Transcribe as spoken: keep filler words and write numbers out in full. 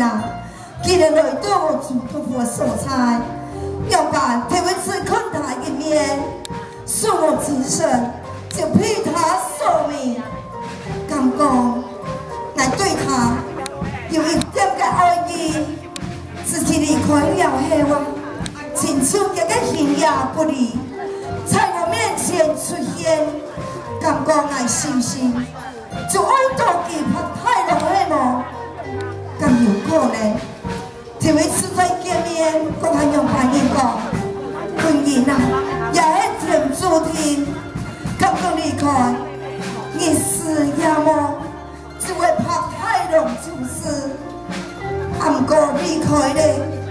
啊，既然来到我住托付的所在，要把替我吃困他一面，恕我此生就替他受命。敢讲，来对他有一点嘅爱意，自己离开了后啊，亲像一个形影不离，在我面前出现，敢讲爱心心，就爱到佢拍太long嘅梦，咁有可能？替我实在见面，我还用反应讲，婚姻啊，也是天注定，敢讲离开，一时也无。 只会拍太long就是，暗过离开咧。